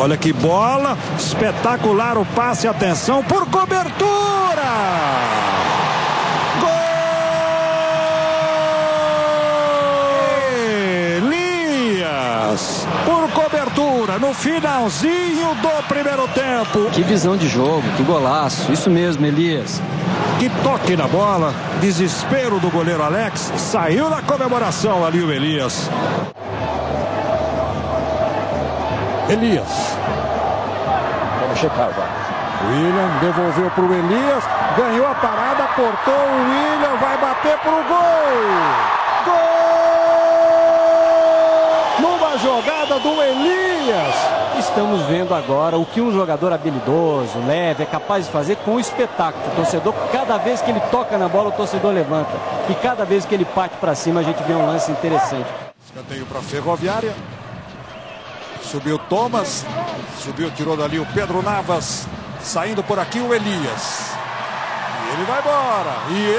Olha que bola, espetacular o passe, atenção por cobertura! Gol! Elias, por cobertura, no finalzinho do primeiro tempo. Que visão de jogo, que golaço, isso mesmo, Elias. Que toque na bola, desespero do goleiro Alex, saiu na comemoração ali o Elias. Elias. Vamos checar agora. William devolveu para o Elias, ganhou a parada, cortou o William, vai bater para o gol. Gol! Numa jogada do Elias. Estamos vendo agora o que um jogador habilidoso, leve, é capaz de fazer com o espetáculo. O torcedor, cada vez que ele toca na bola, o torcedor levanta. E cada vez que ele parte para cima, a gente vê um lance interessante. Escanteio para a Ferroviária. Subiu Thomas, subiu, tirou dali o Pedro Navas, saindo por aqui o Elias. E ele vai embora,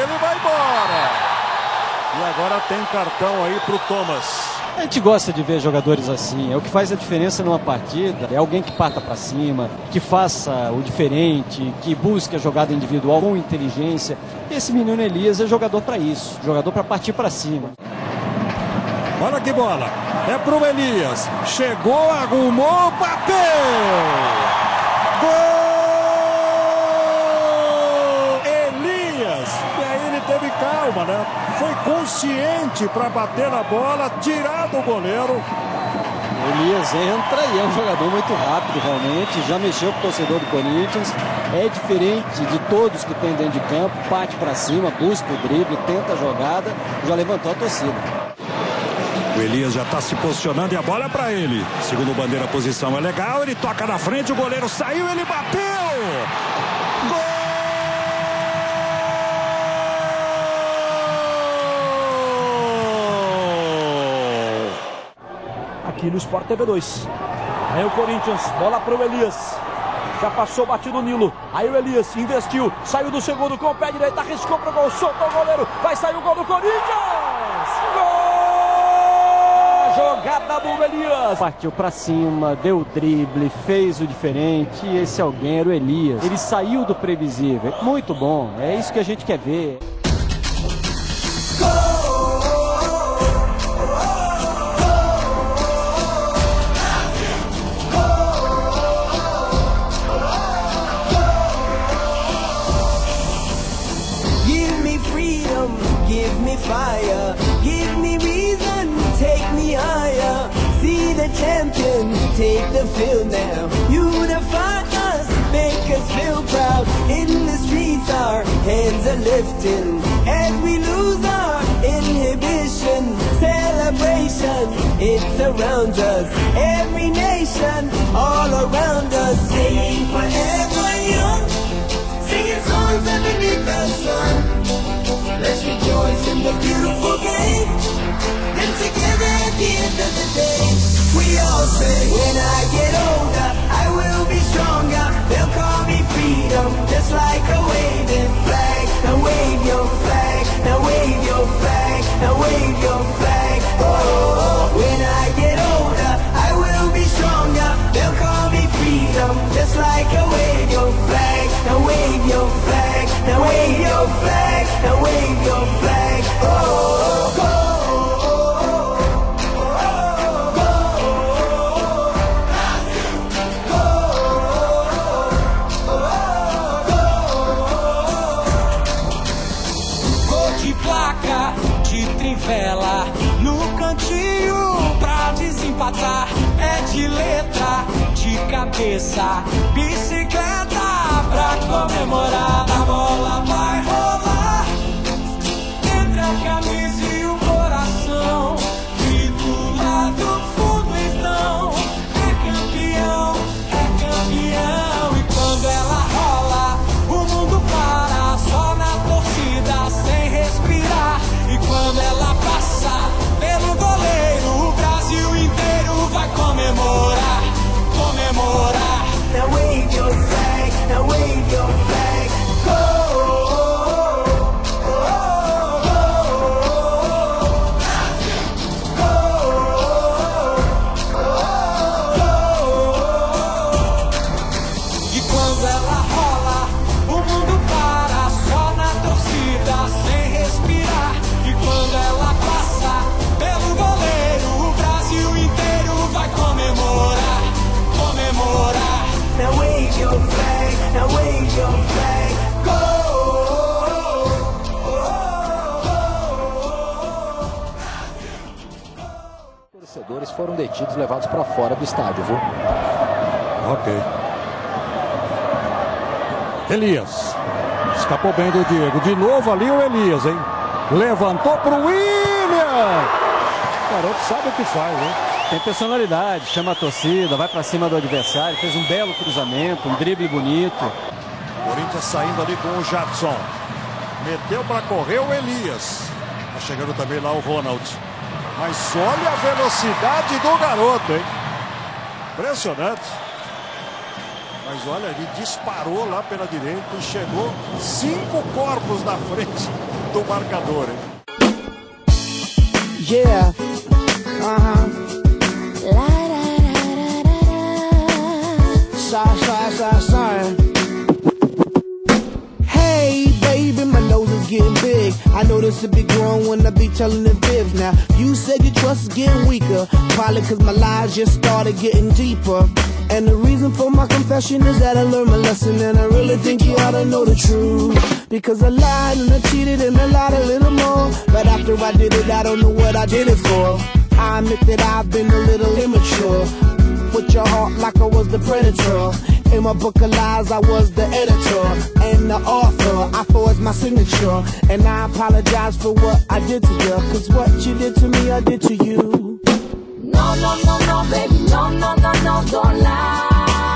E agora tem cartão aí pro Thomas. A gente gosta de ver jogadores assim, é o que faz a diferença numa partida, é alguém que parta para cima, que faça o diferente, que busque a jogada individual com inteligência. E esse menino Elias é jogador para isso, jogador para partir para cima. Olha que bola, é pro Elias, chegou, arrumou, bateu! Gol! Elias! E aí ele teve calma, né? Foi consciente para bater na bola, tirar do goleiro. Elias entra e é um jogador muito rápido, realmente, já mexeu com o torcedor do Corinthians, é diferente de todos que tem dentro de campo, parte para cima, busca o drible, tenta a jogada, já levantou a torcida. O Elias já está se posicionando e a bola é para ele. Segundo o Bandeira, a posição é legal. Ele toca na frente, o goleiro saiu, ele bateu! Gol! Aqui no Sport TV 2. Aí o Corinthians, bola para o Elias. Já passou batido o Nilo. Aí o Elias investiu, saiu do segundo com o pé direito, arriscou para o gol, soltou o goleiro. Vai sair o gol do Corinthians! Gol! Jogada do Elias. Partiu pra cima, deu o drible, fez o diferente. E esse alguém era o Elias. Ele saiu do previsível. Muito bom. É isso que a gente quer ver. Give me freedom, give me fire, give me reason, take me higher. See the champions take the field now. Unify us, make us feel proud. In the streets our hands are lifting as we lose our inhibition. Celebration, it surrounds us. Every nation, all around us. Singing forever young, singing songs underneath the sun. Let's rejoice in the beautiful game, and together at the end of the day, we all say, when I get older, I will be stronger. They'll call me freedom, just like a waving flag. Now wave your flag, now wave your flag, now wave your flag. Oh, when I get older, I will be stronger. They'll call me freedom, just like a wave your flag. Now wave your flag, now wave your flag, now wave your flag. Oh, oh, oh. Trivela no cantinho pra desempatar. É de letra, de cabeça, bicicleta pra comemorar. A bola vai rolar entre a camisa e o coração. Grito lá do fundo então, é campeão, é campeão. E quando ela rola, o mundo para, só na torcida sem respirar. E quando ela passa pelo goleiro, o Brasil inteiro vai comemorar, comemorar. Now wave your flag, now wave your flag. Go! foram detidos, levados para fora do estádio, viu? Ok. Elias. Escapou bem do Diego. De novo ali o Elias, hein? Levantou pro William. O garoto sabe o que faz, hein? Tem personalidade, chama a torcida, vai pra cima do adversário, fez um belo cruzamento, um drible bonito. Corinthians saindo ali com o Jadson. Meteu para correr o Elias. Tá chegando também lá o Ronald. Mas olha a velocidade do garoto, hein? Impressionante. Mas olha, ele disparou lá pela direita e chegou 5 corpos na frente do marcador, hein? Yeah. Sorry. Hey, baby, my nose is getting big. I know this will be growing when I be telling the fibs. Now, you said your trust is getting weaker. Probably cause my lies just started getting deeper. And the reason for my confession is that I learned my lesson. And I really think you ought to know the truth. Because I lied and I cheated and I lied a little more. But after I did it, I don't know what I did it for. I admit that I've been a little immature. With your heart like I was the predator. In my book of lies, I was the editor and the author. I forged my signature, and I apologize for what I did to you. Cause what you did to me, I did to you. No, baby, no, don't lie.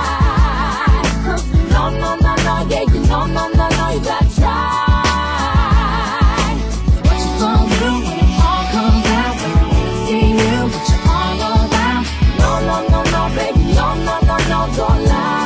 No, yeah, you no, you gotta try. What you gonna do when it all comes out? See you, what you all about. No, baby, no, don't lie.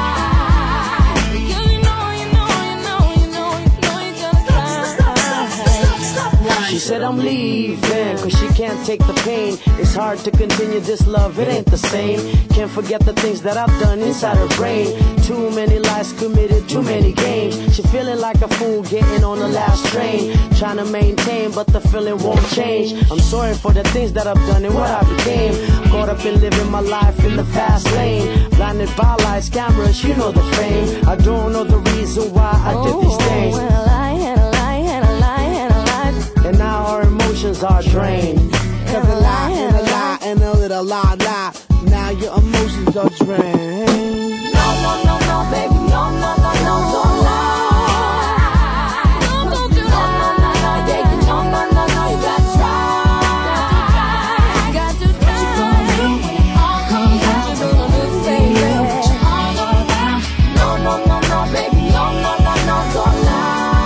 She said I'm leaving, cause she can't take the pain. It's hard to continue this love, it ain't the same. Can't forget the things that I've done inside her brain. Too many lies committed, too many games. She feeling like a fool getting on the last train. Trying to maintain, but the feeling won't change. I'm sorry for the things that I've done and what I became. Caught up in living my life in the fast lane. Blinded by lights, cameras, you know the fame. I don't know the reason why I did these things. And now our emotions are drained. Cause a lie and a lie and a little lie. Now your emotions are drained. No, baby, no, don't lie. No, yeah, you no, you gotta try. Got to try. What you gonna do when it all comes out? Say what you all about. No, baby, no, don't lie.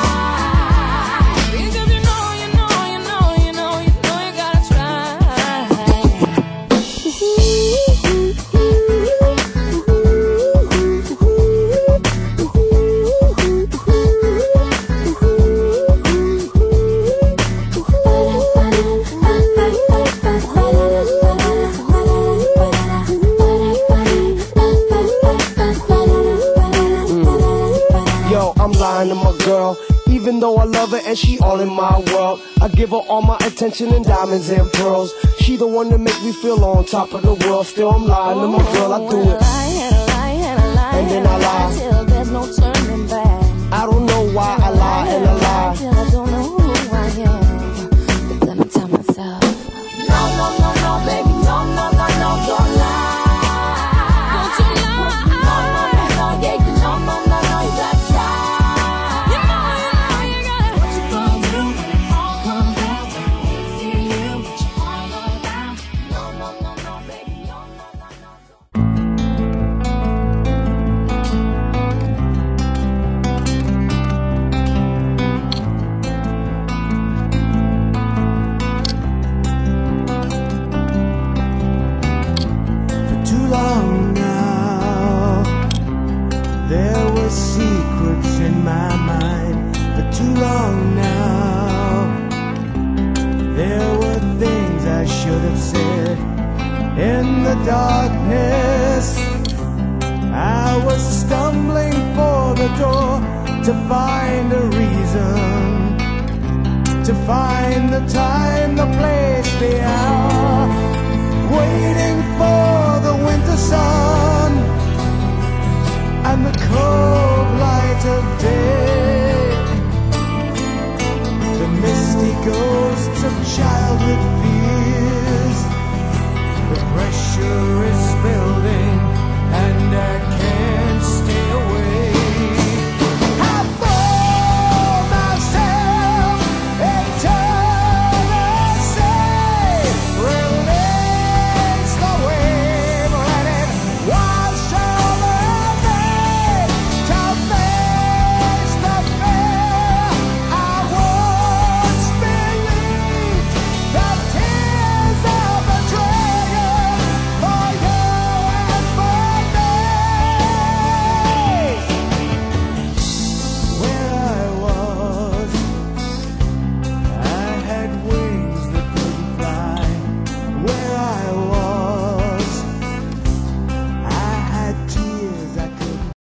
To my girl, even though I love her and she all in my world. I give her all my attention and diamonds and pearls. She the one that make me feel on top of the world. Still I'm lying to my girl, I do it. And then I lie till there's no turning back. I don't know why I lie and I lie till I don't know who I am. But let me tell myself, no, baby, no, don't lie. secrets in my mind for too long now. There were things I should have said in the darkness. I was stumbling for the door to find a reason, to find the time, the place, the hour, waiting for